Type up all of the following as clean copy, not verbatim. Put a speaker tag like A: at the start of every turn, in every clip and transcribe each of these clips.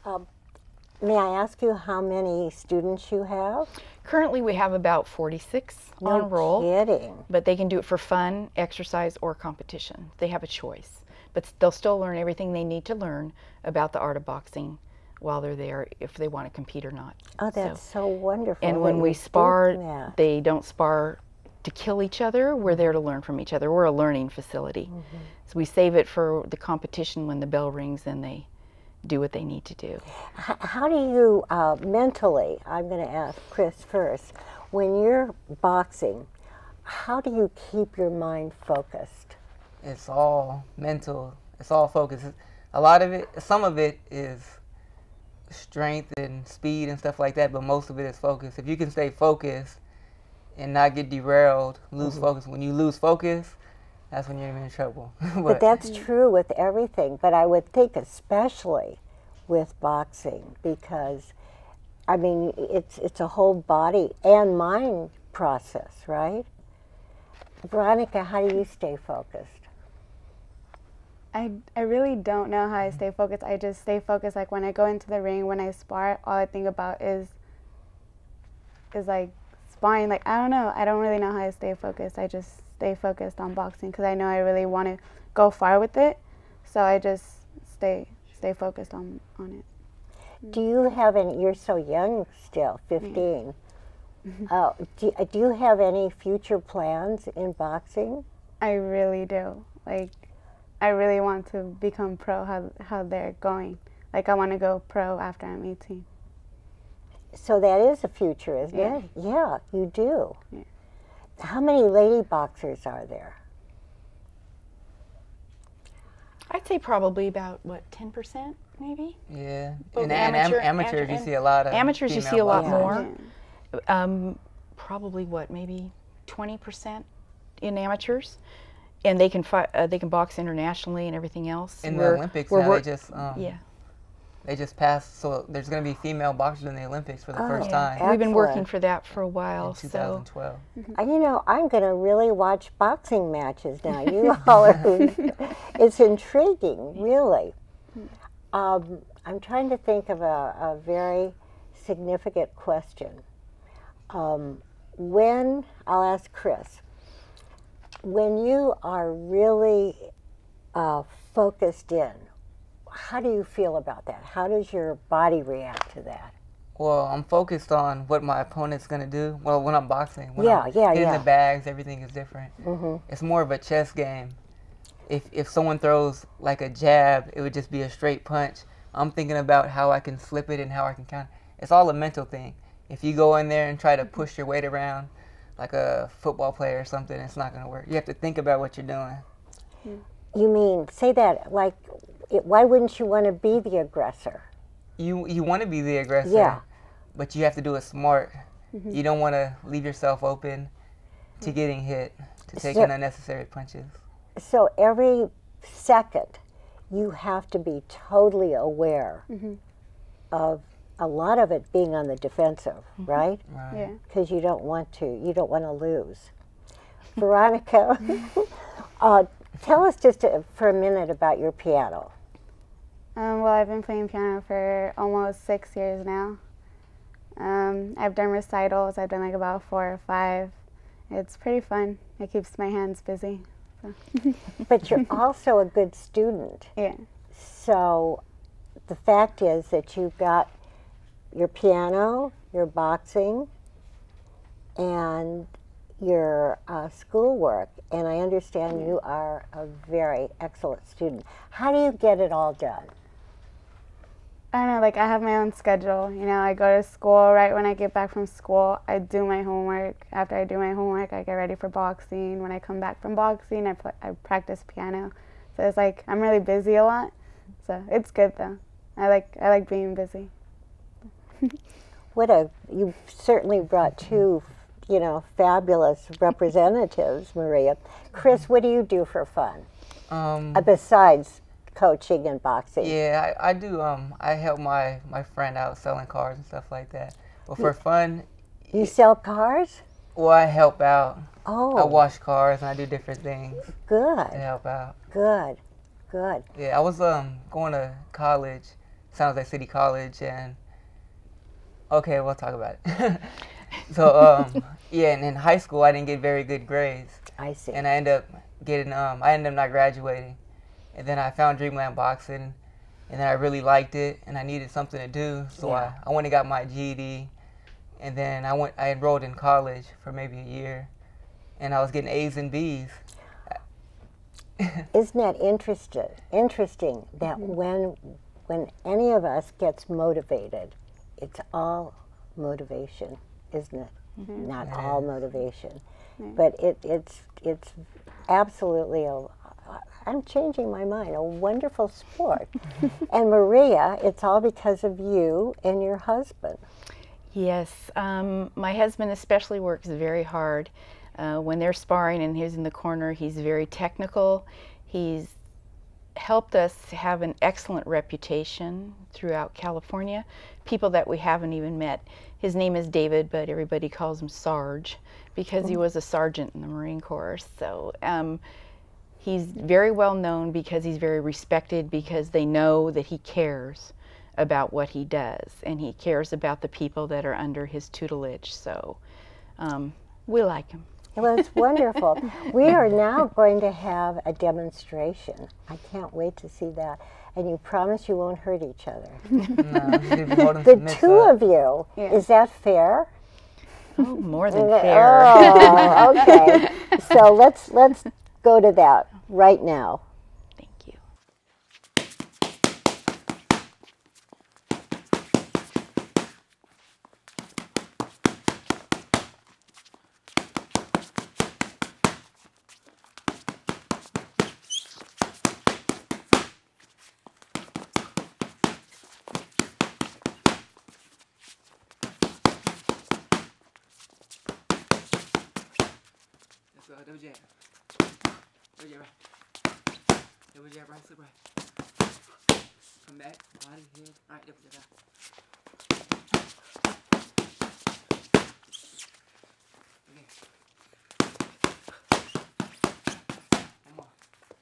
A: May I ask you how many students you have?
B: Currently we have about 46 on roll.
A: No kidding.
B: But they can do it for fun, exercise, or competition. They have a choice. But they'll still learn everything they need to learn about the art of boxing while they're there, if they want to compete or not.
A: Oh, that's so wonderful.
B: And when we spar, they don't spar to kill each other. We're there to learn from each other. We're a learning facility. So we save it for the competition. When the bell rings, then they do what they need to do.
A: How do you mentally, I'm going to ask Chris first, when you're boxing, how do you keep your mind focused?
C: It's all mental. It's all focus. A lot of it, some of it is strength and speed and stuff like that, but most of it is focus. If you can stay focused and not get derailed, lose focus. When you lose focus, that's when you're in trouble.
A: But that's true with everything. But I would think especially with boxing, because I mean it's a whole body and mind process, right? Veronica, how do you stay focused?
D: I really don't know how I stay focused. I just stay focused. Like when I go into the ring, when I spar, all I think about is like sparring. Like I don't know. I don't really know how to stay focused. I just stay focused on boxing because I know I really want to go far with it. So I just stay focused on it.
A: Do you have any? You're so young still, 15. Do you have any future plans in boxing?
D: I really do. Like, I really want to become pro, how they're going. Like, I want to go pro after I'm 18.
A: So that is a future, isn't it? Yeah, you do. Yeah. How many lady boxers are there?
B: I'd say probably about, what, 10% maybe?
C: Yeah.
B: Both
C: And amateurs, you see a lot of
B: amateurs, you see a lot more.
D: Yeah.
B: Probably what, maybe 20% in amateurs, and they can box internationally and everything else.
C: In the Olympics now, they just passed, so there's going to be female boxers in the Olympics for the first time.
A: Excellent.
B: We've been working for that for a while.
C: In 2012.
A: So. You know, I'm going to really watch boxing matches now. You all are, it's intriguing, really. I'm trying to think of a very significant question. I'll ask Chris, when you are really focused in, how do you feel about that? How does your body react to that?
C: Well, I'm focused on what my opponent's going to do. Well, when I'm boxing, when I'm hitting the bags, everything is different. It's more of a chess game. If someone throws like a jab, it would just be a straight punch. I'm thinking about how I can slip it and how I can counter. It's all a mental thing. If you go in there and try to push your weight around like a football player or something, it's not going to work. You have to think about what you're doing.
A: You mean, say that, like, why wouldn't you want to be the aggressor?
C: You want to be the aggressor, but you have to do it smart. You don't want to leave yourself open to getting hit, to taking unnecessary punches. So
A: every second, you have to be totally aware of a lot of it being on the defensive, right?
D: Yeah.
A: Because you don't want to lose. Veronica, tell us just for a minute about your piano.
D: Well, I've been playing piano for almost 6 years now. I've done recitals. I've done like about 4 or 5. It's pretty fun. It keeps my hands busy. So.
A: But you're also a good student.
D: Yeah.
A: So the fact is that you've got your piano, your boxing, and your schoolwork, and I understand you are a very excellent student. How do you get it all done?
D: I don't know, like I have my own schedule. You know, I go to school right when I get back from school. I do my homework. After I do my homework, I get ready for boxing. When I come back from boxing, I practice piano. So it's like I'm really busy a lot. So it's good though. I like being busy.
A: You certainly brought two, fabulous representatives, Maria. Chris, what do you do for fun besides coaching and boxing?
C: Yeah, I do. I help my friend out selling cars and stuff like that. But for fun,
A: you sell cars?
C: Well, I help out.
A: Oh,
C: I wash cars and I do different things.
A: Good.
C: To help out.
A: Good.
C: Yeah, I was going to college San Jose City College, and okay, we'll talk about it. So yeah, and in high school I didn't get very good grades.
A: I see.
C: And I ended up getting I ended up not graduating, and then I found Dreamland Boxing, and then I really liked it, and I needed something to do, so I went and got my GED, and then I enrolled in college for maybe a year, and I was getting A's and B's.
A: Isn't that interesting that when any of us gets motivated, it's all motivation, isn't it? Not all motivation, but it's absolutely I'm changing my mind, a wonderful sport. And Maria, it's all because of you and your husband.
B: Yes, my husband especially works very hard. When they're sparring and he's in the corner, he's very technical. He's helped us have an excellent reputation throughout California. People that we haven't even met. His name is David, but everybody calls him Sarge because he was a sergeant in the Marine Corps. So he's very well known because he's very respected, because they know that he cares about what he does, and he cares about the people that are under his tutelage. So we like him.
A: Well, it's wonderful. We are now going to have a demonstration. I can't wait to see that. And you promise you won't hurt each other.
C: No,
A: the two of you, is that fair?
B: Oh, more than fair.
A: Oh, okay. So let's go to that right now.
B: Thank you.
C: Double jab. Double jab right. Double jab right, slip right. Come back, body, head, right, double jab out. Okay. One more.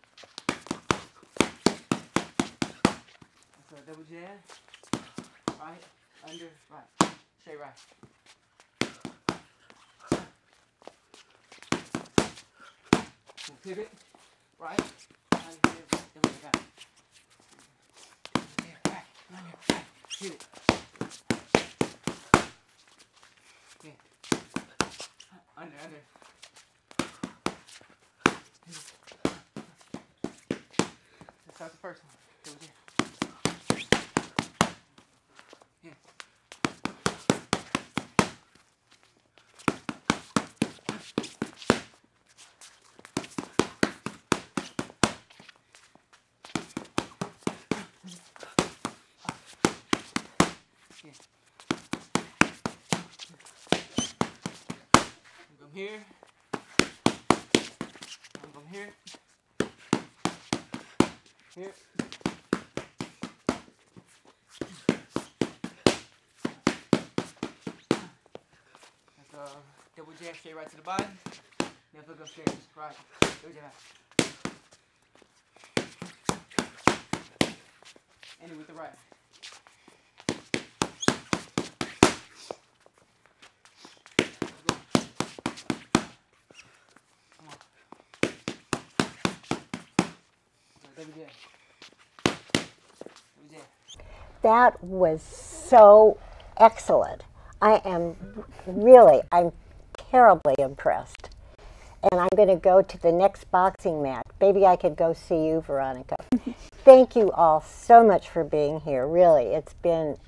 C: So double jab. Right, under, right. Straight right. Pivot, right, double jab out. Back, under, pivot. Okay. Under. Let's start the first one. Double jab. Yeah. From here, from here, here. That's double jab straight right to the body. Then flip upstairs, right. Double jab out. End it with the right.
A: That was so excellent. I'm terribly impressed. And I'm going to go to the next boxing match. Maybe I could go see you, Veronica. Thank you all so much for being here. Really, it's been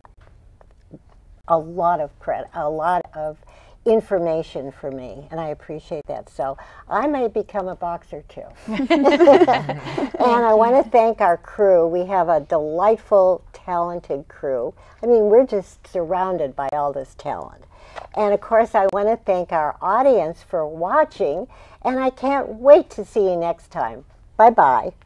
A: a lot of information for me, and I appreciate that. So I may become a boxer too. And I want to thank our crew. We have a delightful, talented crew. I mean, we're just surrounded by all this talent. And of course, I want to thank our audience for watching, and I can't wait to see you next time. Bye-bye.